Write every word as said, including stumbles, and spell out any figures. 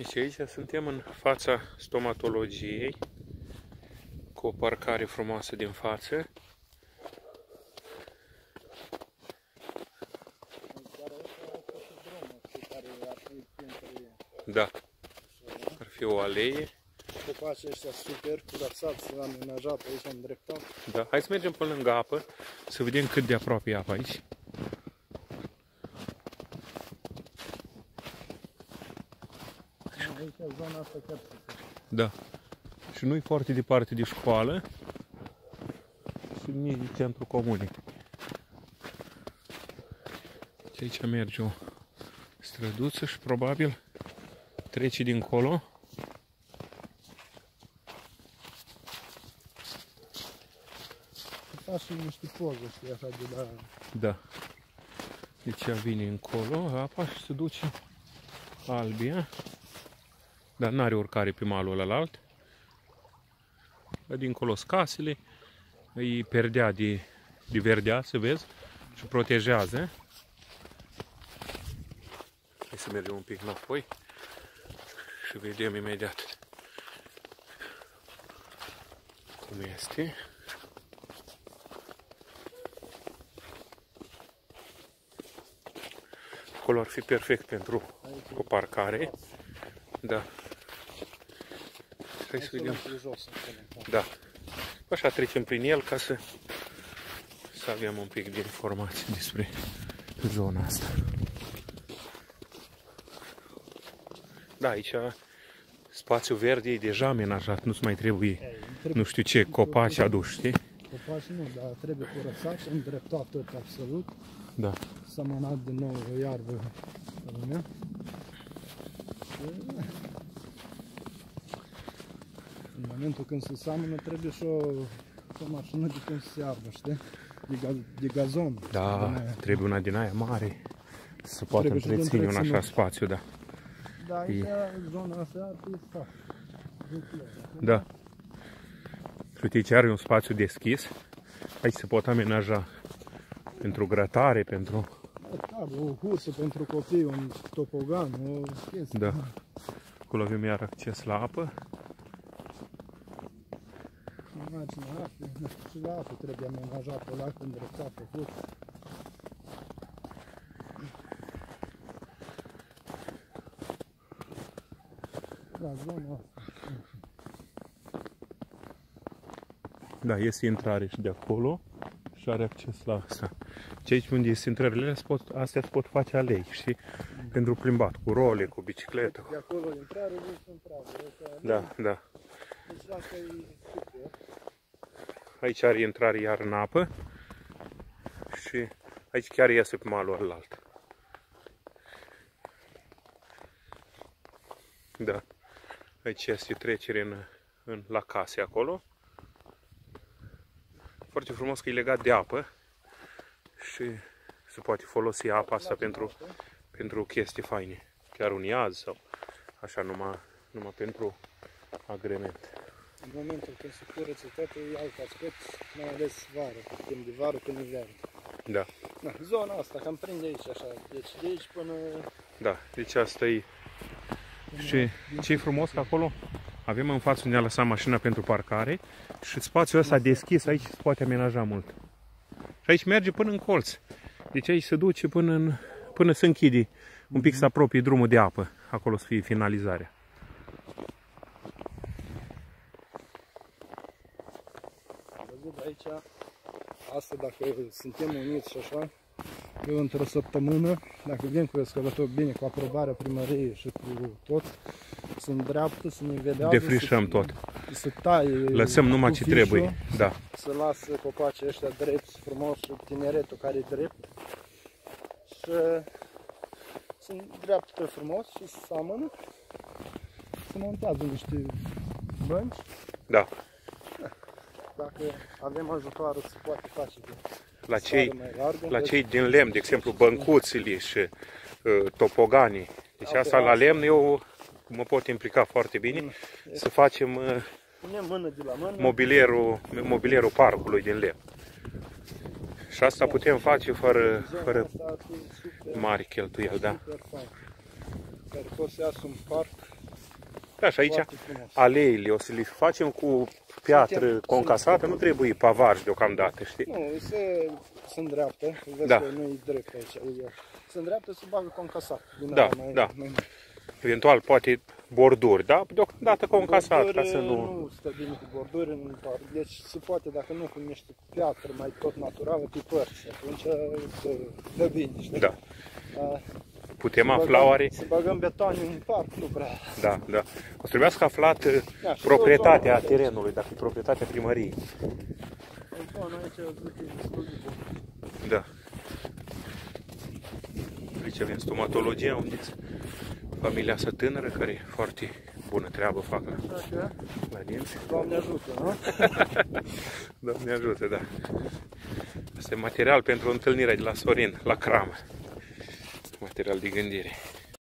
Deci aici suntem în fața stomatologiei, cu o parcare frumoasă din față. Da, ar fi o alee. Copacii ăștia super curățați, amenajat aici, îndreptat. Da, hai să mergem până lângă apă, să vedem cât de aproape e apa aici. Aici zona asta chiar super. Da. Și nu-i foarte departe de școală și nici de centru comunii. Și aici merge o străduță și probabil trece dincolo. Faci și niște poze, știi, așa de la... Da. Deci ea vine încolo, apa, și se duce Albia. Dar n-are urcare pe malul ălalt. Dar dincolo sunt casele, îi perdea de, de verdeață, vezi? Și protejează. Hai să mergem un pic înapoi și vedem imediat cum este. Acolo ar fi perfect pentru o parcare. Da. Hai să vedem. Da. Așa trecem prin el ca să, să avem un pic de informații despre zona asta. Da, aici spațiul verde e deja amenajat, nu-ți mai trebuie, nu știu ce, copaci aduși, știi? Copaci nu, dar trebuie curățat și îndreptat tot absolut. Da. S-a mânat din nou o iarbă pe lumea. În momentul când se seamănă, trebuie și o, o mașină de cum se iarbă, știi? De, ga, de gazon. Da, trebuie una din aia mare să poată întreține un așa spațiu, da. Da, aici e... zona asta ar fi stat. Da. Și uite, aici are un spațiu deschis. Aici se pot amenaja pentru grătare, pentru... Da, o husă pentru copii, un topogan, o chestie. Da. Acolo avem iar acces la apă. Imagine apă, nu știu, și la apă trebuie amenajată, la apă îndreptată, husă. Da, zona asta. Da, este intrare și de acolo și are acces la asta. Și aici unde sunt intrările, astea se pot face alei, știi? Mm. Pentru plimbat, cu role, cu bicicletă. De acolo intrare, deci intrare. Da, da. Deci asta e super. Aici are intrare iar în apă și aici chiar iese pe malul ălalt. Da. Aici este trecere în, în, la case acolo. Foarte frumos că e legat de apă și se poate folosi apa asta pentru, pentru chestii faine. Chiar un iaz sau așa, numai, numai pentru agrement. În momentul când se curăță toate, e alt aspect, mai ales vară, timp de vară, când e verde. Da. Da, zona asta, cam prinde aici așa, deci de aici până... Da, deci asta e. Și ce e frumos că acolo avem în față unde a lăsat mașina pentru parcare și spațiul ăsta deschis aici se poate amenaja mult. Și aici merge până în colț. Deci aici se duce până, în, până se închide, un pic să apropie drumul de apă. Acolo să fie finalizarea. Văzut aici, asta dacă suntem uniți și așa, eu într-o săptămână, dacă vin cu excavator bine, cu aprobarea primăriei și cu tot, să îndreaptă, să nivelează, defrișăm să, tot. Să taie, lăsăm numai ce trebuie. Da. Să lasă copacii ăștia drepți, frumos, tineretul care e drept. Și să îndreaptă frumos și să seamănă. Se montează niște bănci. Da. Dacă avem ajutoare, se poate face de la cei, largă, la cei din lemn, de exemplu, băncuțele și uh, topoganii. Deci asta la lemn eu mă pot implica foarte bine mm. să facem uh, mână de la mână. Mobilierul, mobilierul parcului din lemn. Și asta putem face fără, fără mari cheltuieli, da. Care poți să iasă un parc Da, și aici Foarte frumos. aleile o să le facem cu piatră Suntem- concasată, nu trebuie pavaj deocamdată, știi? Nu, se, sunt dreaptă, vezi Da. că nu e drept aici. E, sunt dreaptă, se bagă concasat. Din Da, ala mai, da. Mai, Eventual poate borduri, da? Deocamdată concasat, ca borduri să nu... nu stă bine cu borduri în par. Deci se poate, dacă nu cu niște piatră mai tot naturală, pe părți. Atunci se dă bine, știi? Da. Da. Putem Să afla băgăm- oare? Să băgăm beton în parc, nu prea. Da, da. O să trebuiască aflat uh, Da, și proprietatea tot zonul terenului, dacă e proprietatea primăriei. În zona aici e destul de bun. Da. Aici avem stomatologia, unde familia asta tânără, care e foarte bună treabă fac la, Așa că, la dinți. Doamne ajută, nu? Doamne ajută, da. Asta e material pentru întâlnirea de la Sorin, la cramă. Material de gândire.